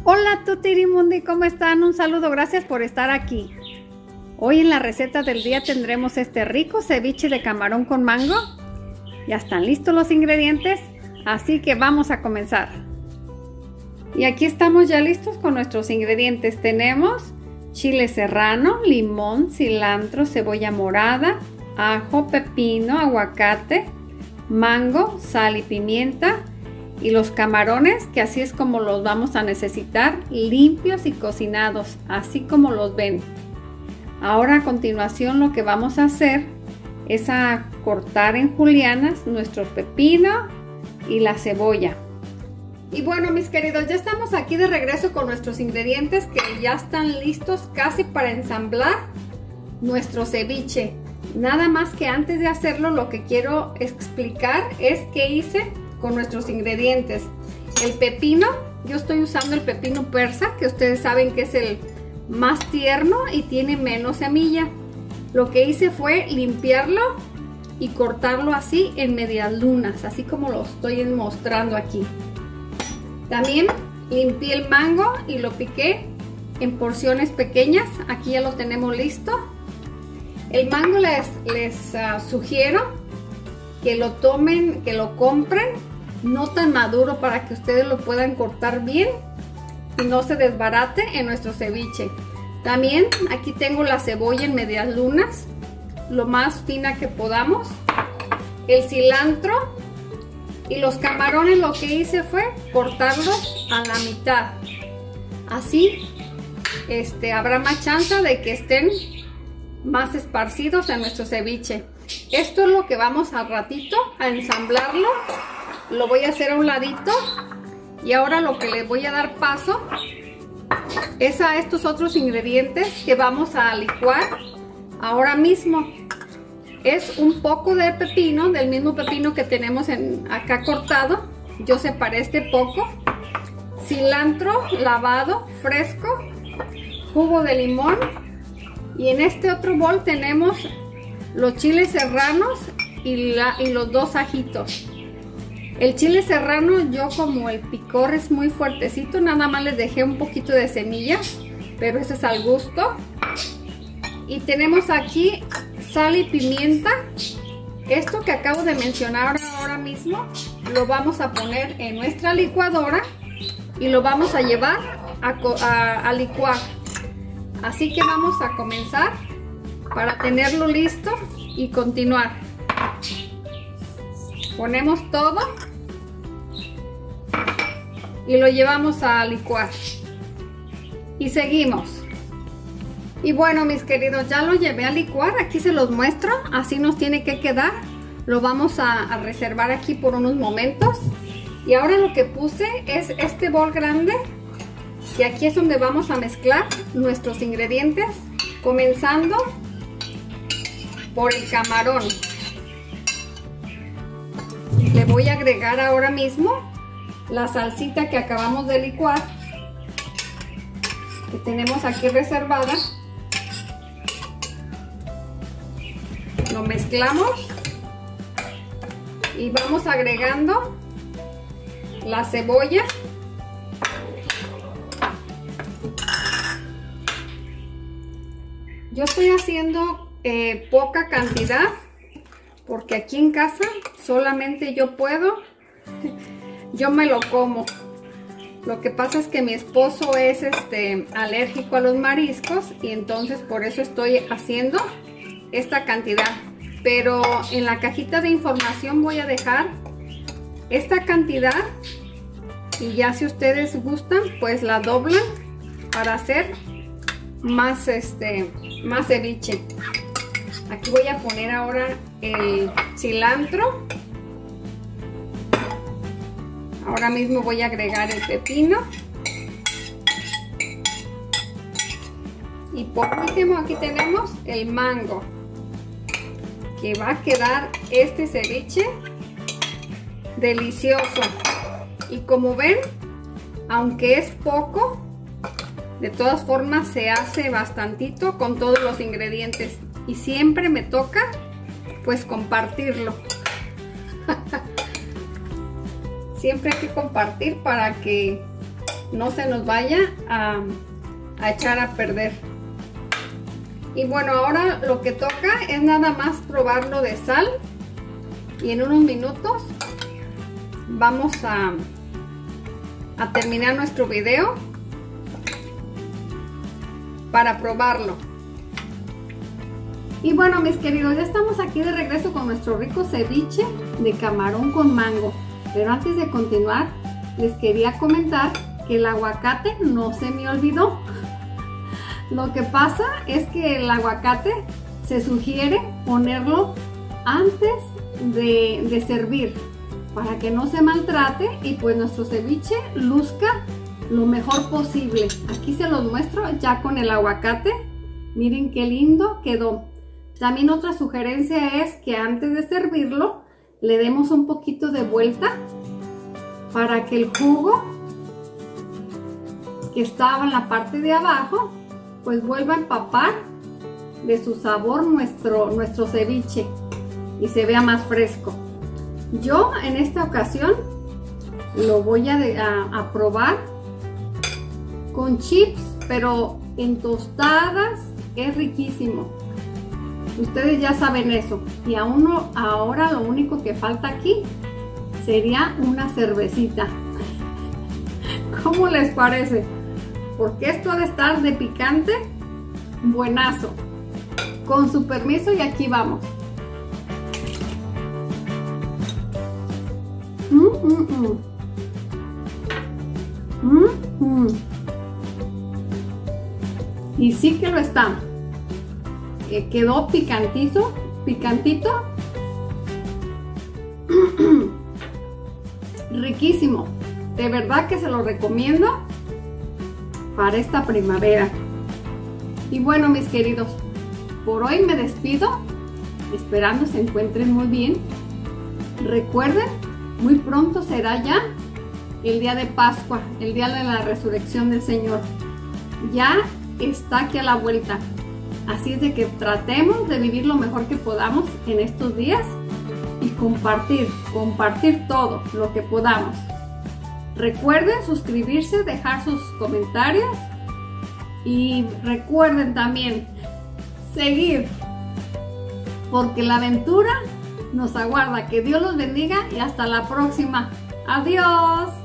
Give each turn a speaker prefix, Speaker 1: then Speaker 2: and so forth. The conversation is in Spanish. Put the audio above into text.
Speaker 1: Hola Tutirimundi, ¿cómo están? Un saludo, gracias por estar aquí. Hoy en la receta del día tendremos este rico ceviche de camarón con mango. Ya están listos los ingredientes, así que vamos a comenzar. Y aquí estamos ya listos con nuestros ingredientes. Tenemos chile serrano, limón, cilantro, cebolla morada, ajo, pepino, aguacate, mango, sal y pimienta. Y los camarones, que así es como los vamos a necesitar, limpios y cocinados, así como los ven. Ahora a continuación lo que vamos a hacer es a cortar en julianas nuestro pepino y la cebolla. Y bueno, mis queridos, ya estamos aquí de regreso con nuestros ingredientes que ya están listos casi para ensamblar nuestro ceviche. Nada más que antes de hacerlo, lo que quiero explicar es qué hice con nuestros ingredientes. El pepino, yo estoy usando el pepino persa, que ustedes saben que es el más tierno y tiene menos semilla. Lo que hice fue limpiarlo y cortarlo así en medias lunas, así como lo estoy mostrando aquí. También limpié el mango y lo piqué en porciones pequeñas. Aquí ya lo tenemos listo. El mango les sugiero que lo tomen, que lo compren no tan maduro para que ustedes lo puedan cortar bien y no se desbarate en nuestro ceviche. También aquí tengo la cebolla en medias lunas, lo más fina que podamos, el cilantro y los camarones. Lo que hice fue cortarlos a la mitad, así habrá más chance de que estén más esparcidos en nuestro ceviche. Esto es lo que vamos al ratito a ensamblarlo. Lo voy a hacer a un ladito. Y ahora lo que le voy a dar paso es a estos otros ingredientes que vamos a licuar ahora mismo. Es un poco de pepino, del mismo pepino que tenemos acá cortado. Yo separé este poco. Cilantro lavado, fresco. Jugo de limón. Y en este otro bol tenemos los chiles serranos y los dos ajitos. El chile serrano, yo como el picor es muy fuertecito, nada más les dejé un poquito de semillas, pero ese es al gusto. Y tenemos aquí sal y pimienta. Esto que acabo de mencionar ahora mismo lo vamos a poner en nuestra licuadora y lo vamos a llevar a licuar. Así que vamos a comenzar para tenerlo listo y continuar. Ponemos todo y lo llevamos a licuar y seguimos. Y bueno, mis queridos, ya lo llevé a licuar. Aquí se los muestro, así nos tiene que quedar. Lo vamos a reservar aquí por unos momentos. Y ahora lo que puse es este bol grande, y aquí es donde vamos a mezclar nuestros ingredientes, comenzando por el camarón. Le voy a agregar ahora mismo la salsita que acabamos de licuar, que tenemos aquí reservada. Lo mezclamos y vamos agregando la cebolla. Yo estoy haciendo poca cantidad porque aquí en casa solamente yo puedo, yo me lo como. Lo que pasa es que mi esposo es alérgico a los mariscos y entonces por eso estoy haciendo esta cantidad. Pero en la cajita de información voy a dejar esta cantidad y ya si ustedes gustan pues la doblan para hacer más más ceviche. Aquí voy a poner ahora el cilantro. Ahora mismo voy a agregar el pepino. Y por último aquí tenemos el mango, que va a quedar este ceviche delicioso. Y como ven, aunque es poco, de todas formas se hace bastantito con todos los ingredientes. Y siempre me toca pues compartirlo. Siempre hay que compartir para que no se nos vaya a echar a perder. Y bueno, ahora lo que toca es nada más probarlo de sal, y en unos minutos vamos a terminar nuestro video para probarlo. Y bueno, mis queridos, ya estamos aquí de regreso con nuestro rico ceviche de camarón con mango. Pero antes de continuar, les quería comentar que el aguacate no se me olvidó. Lo que pasa es que el aguacate se sugiere ponerlo antes de servir, para que no se maltrate y pues nuestro ceviche luzca lo mejor posible. Aquí se los muestro ya con el aguacate. Miren qué lindo quedó. También otra sugerencia es que antes de servirlo le demos un poquito de vuelta para que el jugo que estaba en la parte de abajo pues vuelva a empapar de su sabor nuestro ceviche y se vea más fresco. Yo en esta ocasión lo voy a probar con chips, pero en tostadas. Es riquísimo. Ustedes ya saben eso. Y ahora lo único que falta aquí sería una cervecita. ¿Cómo les parece? Porque esto ha de estar de picante buenazo. Con su permiso, y aquí vamos. Y sí que lo está. Quedó picantito. Riquísimo. De verdad que se lo recomiendo para esta primavera. Y bueno, mis queridos, por hoy me despido, esperando se encuentren muy bien. Recuerden, muy pronto será ya el día de Pascua, el día de la resurrección del Señor. Ya está aquí a la vuelta. Así es de que tratemos de vivir lo mejor que podamos en estos días y compartir todo lo que podamos. Recuerden suscribirse, dejar sus comentarios y recuerden también seguir, porque la aventura nos aguarda. Que Dios los bendiga y hasta la próxima. Adiós.